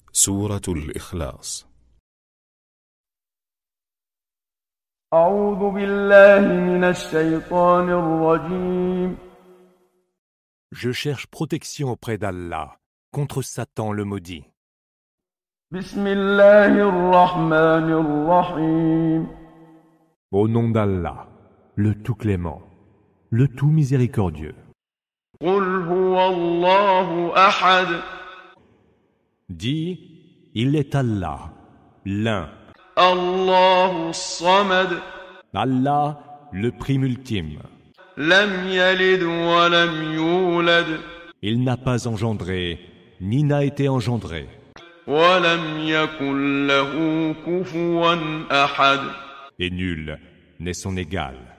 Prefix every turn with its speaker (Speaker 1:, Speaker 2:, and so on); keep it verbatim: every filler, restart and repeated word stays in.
Speaker 1: سورة الإخلاص.
Speaker 2: أعوذ بالله من الشيطان الرجيم.
Speaker 3: Je cherche protection auprès d'Allah contre Satan le maudit.
Speaker 2: بسم الله الرحمن الرحيم.
Speaker 3: Au nom d'Allah, le tout clément, le tout miséricordieux.
Speaker 2: قل هو الله أحد.
Speaker 3: Dis, il est Allah, l'un.
Speaker 2: الله الصمد.
Speaker 3: Allah, le prime ultime.
Speaker 2: لم يلد ولم يولد.
Speaker 3: Il n'a pas engendré, ni n'a été engendré.
Speaker 2: ولم يكن له كفوا أحد.
Speaker 3: Et nul n'est son égal.